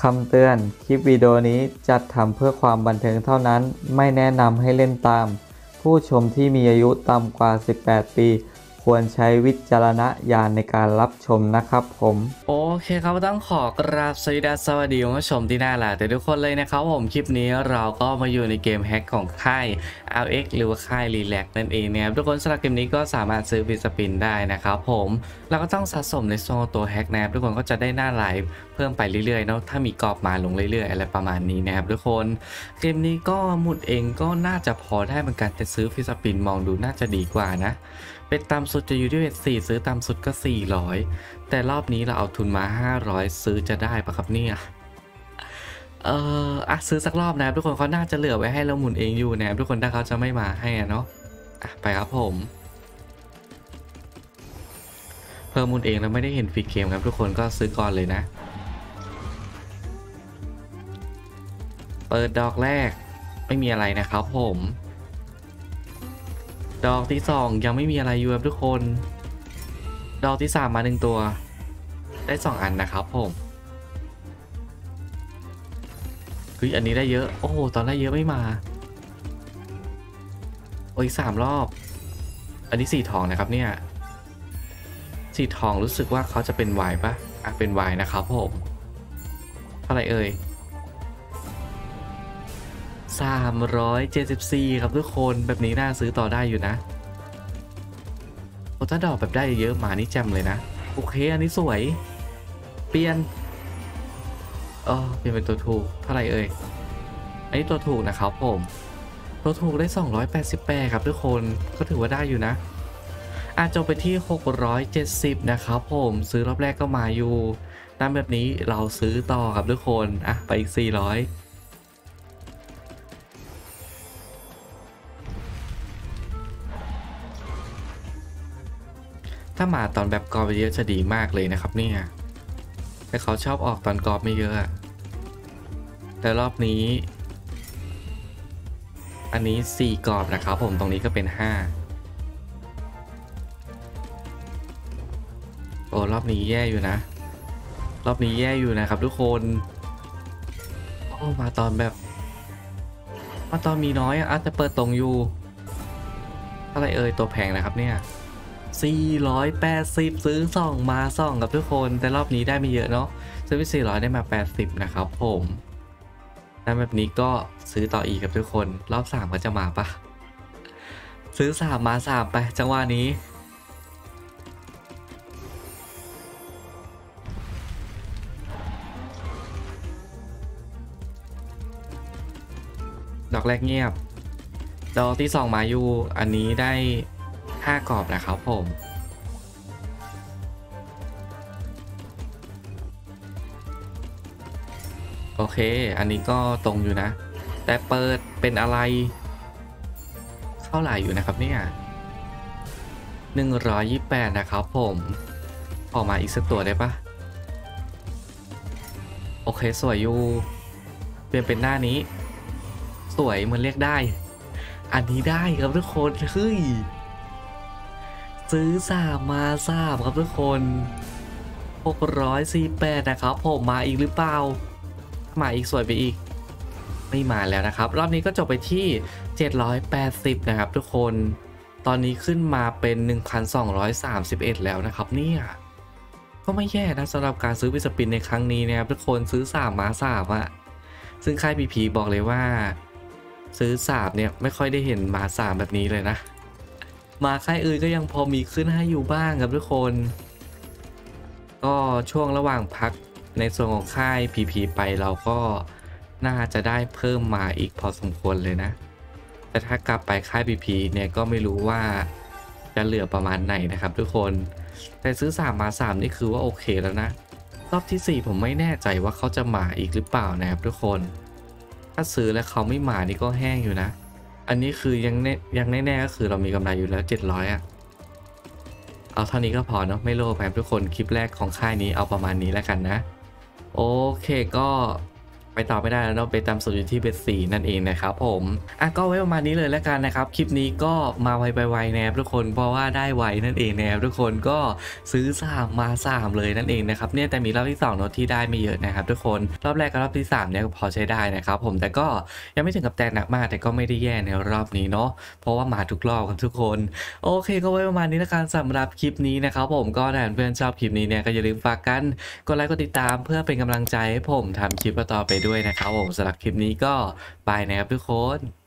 คำเตือนคลิปวิดีโอนี้จัดทำเพื่อความบันเทิงเท่านั้นไม่แนะนำให้เล่นตามผู้ชมที่มีอายุต่ำกว่า18ปีควรใช้วิจารณญาณในการรับชมนะครับผมโอเคครับต้องขอกราบสวัสดีคุณผู้ชมที่น่ารักทุกคนเลยนะครับผมคลิปนี้เราก็มาอยู่ในเกมแฮกของค่าย LX หรือว่าค่าย Relax นั่นเองนะครับทุกคนสำหรับเกมนี้ก็สามารถซื้อฟิสปินได้นะครับผมเราก็ต้องสะสมในโซนตัวแฮกนะครับทุกคนก็จะได้หน้าไลฟ์เพิ่มไปเรื่อยๆเนาะถ้ามีกรอบมาลงเรื่อยๆอะไรประมาณนี้นะครับทุกคนเกมนี้ก็หมุดเองก็น่าจะพอได้เหมือนกันแต่ซื้อฟิสปินมองดูน่าจะดีกว่านะเป็นต่ำสุดจะอยู่ที่เวท4ซื้อต่ำสุดก็400แต่รอบนี้เราเอาทุนมา500ซื้อจะได้ปะครับเนี่ยซื้อสักรอบนะทุกคนเขาน่าจะเหลือไว้ให้เราหมุนเองอยู่นะทุกคนถ้าเขาจะไม่มาให้เนาะไปครับผมเพิ่มหมุนเองแล้วไม่ได้เห็นฟรีเกมครับทุกคนก็ซื้อก่อนเลยนะเปิดดอกแรกไม่มีอะไรนะครับผมดอกที่2ยังไม่มีอะไรอยู่ครับทุกคนดอกที่3มา1ตัวได้2อันนะครับผมคืออันนี้ได้เยอะโอ้โหตอนแรกเยอะไม่มาโอ้ย3รอบอันนี้4ทองนะครับเนี่ย4ทองรู้สึกว่าเขาจะเป็นวายปะเป็นวายนะครับผมเท่าไหร่เอ่ย374ครับทุกคนแบบนี้น่าซื้อต่อได้อยู่นะโอ้ถ้าดอกแบบได้เยอะมานี่แจ่มเลยนะโอเคอันนี้สวยเปลี่ยนเปลี่ยนเป็นตัวถูกเท่าไหร่เอ่ยอันนี้ตัวถูกนะครับผมตัวถูกได้288ครับทุกคนก็ถือว่าได้อยู่นะจบไปที่670นะครับผมซื้อรอบแรกก็มาอยู่ตามแบบนี้เราซื้อต่อครับทุกคนไปอีก400ถ้ามาตอนแบบกรอบเยอะจะดีมากเลยนะครับเนี่ยแต่เขาชอบออกตอนกรอบไม่เยอะแต่รอบนี้อันนี้4กรอบนะครับผมตรงนี้ก็เป็น5โอ้รอบนี้แย่อยู่นะรอบนี้แย่อยู่นะครับทุกคนโอ้มาตอนแบบมาตอนมีน้อยอาจจะเปิดตรงอยู่อะไรเอ่ยตัวแพงนะครับเนี่ย480ซื้อ2มา2กับทุกคนแต่รอบนี้ได้ไม่เยอะเนาะซื้อไป400ได้มา80นะครับผมแล้วแบบนี้ก็ซื้อต่ออีกกับทุกคนรอบ3ก็จะมาปะซื้อ3มา3ไปจังหวะนี้ดอกแรกเงียบดอกที่2มาอยู่อันนี้ได้5กรอบนะครับผมโอเคอันนี้ก็ตรงอยู่นะแต่เปิดเป็นอะไรเข้าหลายอยู่นะครับเนี่ย128นะครับผมออกมาอีกสักตัวได้ปะโอเคสวยอยู่เปลี่ยนเป็นหน้านี้สวยมันเรียกได้อันนี้ได้ครับทุกคนเฮ้ยซื้อ3มา3ครับทุกคน648นะครับผมมาอีกหรือเปล่ามาอีกสวยไปอีกไม่มาแล้วนะครับรอบนี้ก็จบไปที่780นะครับทุกคนตอนนี้ขึ้นมาเป็น1231แล้วนะครับเนี่ยก็ไม่แย่นะสำหรับการซื้อวิสปินในครั้งนี้นะครับทุกคนซื้อ3มา3ซึ่งค่ายพีบอกเลยว่าซื้อ3เนี่ยไม่ค่อยได้เห็นมา3แบบนี้เลยนะมาค่ายอื่นก็ยังพอมีขึ้นให้อยู่บ้างครับทุกคนก็ช่วงระหว่างพักในส่วนของค่าย PP ไปเราก็น่าจะได้เพิ่มมาอีกพอสมควรเลยนะแต่ถ้ากลับไปค่าย PP เนี่ยก็ไม่รู้ว่าจะเหลือประมาณไหนนะครับทุกคนแต่ซื้อ3มา3นี่คือว่าโอเคแล้วนะรอบที่4ผมไม่แน่ใจว่าเขาจะมาอีกหรือเปล่านะครับทุกคนถ้าซื้อแล้วเขาไม่มานี่ก็แห้งอยู่นะอันนี้คือยังแน่ๆก็คือเรามีกำไรอยู่แล้ว700เอาเท่านี้ก็พอเนาะไม่โลภครับทุกคนคลิปแรกของค่ายนี้เอาประมาณนี้แล้วกันนะโอเคก็ไปต่อไม่ได้แล้วเนาะไปตามสูตรอยู่ที่เบส4นั่นเองนะครับผมก็ไว้ประมาณนี้เลยแล้วกันนะครับคลิปนี้ก็มาไวไปไวนะครับทุกคนเพราะว่าได้ไวนั่นเองนะครับทุกคนก็ซื้อ3มา3เลยนั่นเองนะครับเนี่ยแต่มีรอบที่2เนาะที่ได้ไม่เยอะนะครับทุกคนรอบแรกกับรอบที่3เนี่ยพอใช้ได้นะครับผมแต่ก็ยังไม่ถึงกับแตกหนักมากแต่ก็ไม่ได้แย่ในรอบนี้เนาะเพราะว่ามาทุกรอบครับทุกคนโอเคก็ไว้ประมาณนี้แล้วกันสำหรับคลิปนี้นะครับผมก็ถ้าเพื่อนชอบคลิปนี้เนี่ยก็อย่าลืมฝากกันกดไลค์กดติดตามเพื่อเป็นกำลังใจให้ผมทำคลิปต่อไปด้วยนะครับผมสำหรับคลิปนี้ก็บายนะครับทุกคน